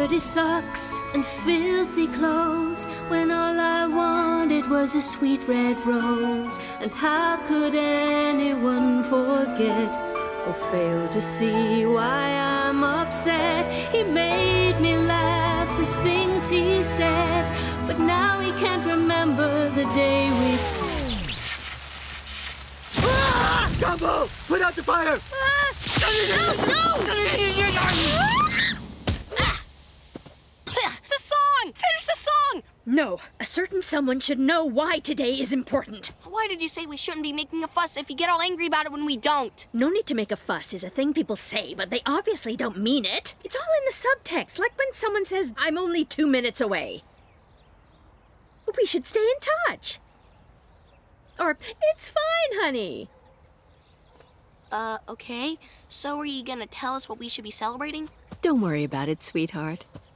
dirty socks and filthy clothes, when all I wanted was a sweet red rose. And how could anyone forget or fail to see why I'm upset? He made me laugh with things he said, but now he can't remember the day we... Ah! Gumball! Put out the fire! No! The song! Finish the song! No, a certain someone should know why today is important. Why did you say we shouldn't be making a fuss if you get all angry about it when we don't? No need to make a fuss is a thing people say, but they obviously don't mean it. It's all in the subtext, like when someone says, I'm only 2 minutes away. We should stay in touch. Or, it's fine, honey. Okay. So are you gonna tell us what we should be celebrating? Don't worry about it, sweetheart.